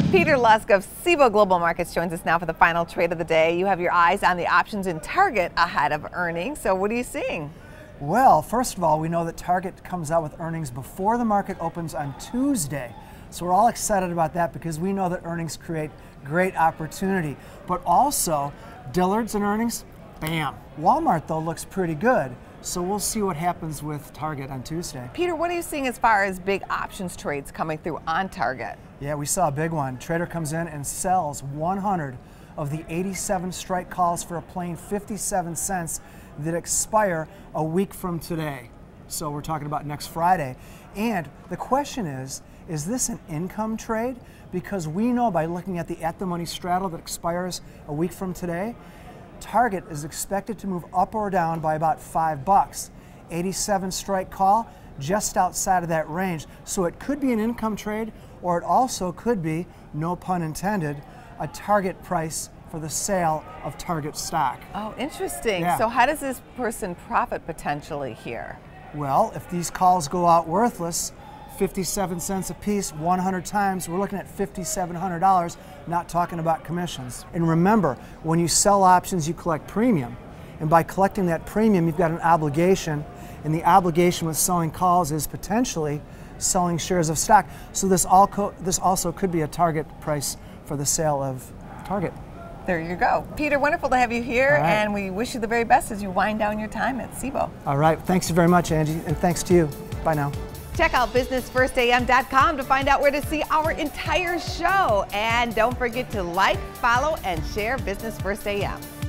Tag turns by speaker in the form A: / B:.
A: Peter Lusk of Cboe Global Markets joins us now for the final trade of the day. You have your eyes on the options in Target ahead of earnings. So what are you seeing?
B: Well, first of all, we know that Target comes out with earnings before the market opens on Tuesday. So we're all excited about that because we know that earnings create great opportunity. But also, Dillard's and earnings, bam. Walmart, though, looks pretty good. So we'll see what happens with Target on Tuesday.
A: Peter, what are you seeing as far as big options trades coming through on Target?
B: Yeah, we saw a big one. Trader comes in and sells 100 of the 87 strike calls for a plain 57 cents that expire a week from today. So we're talking about next Friday. And the question is this an income trade? Because we know by looking at the at-the-money straddle that expires a week from today, Target is expected to move up or down by about $5. 87 strike call, just outside of that range. So it could be an income trade, or it also could be, no pun intended, a target price for the sale of Target stock.
A: Oh, interesting.
B: Yeah.
A: So how does this person profit potentially here?
B: Well, if these calls go out worthless, 57 cents a piece, 100 times, we're looking at $5,700, not talking about commissions. And remember, when you sell options, you collect premium. And by collecting that premium, you've got an obligation, and the obligation with selling calls is potentially selling shares of stock. So this also could be a target price for the sale of Target.
A: There you go. Peter, wonderful to have you here,
B: All right.
A: and we wish you the very best as you wind down your time at Cboe.
B: All right, thanks very much, Angie, and thanks to you. Bye now.
A: Check out businessfirstam.com to find out where to see our entire show. And don't forget to like, follow, and share Business First AM.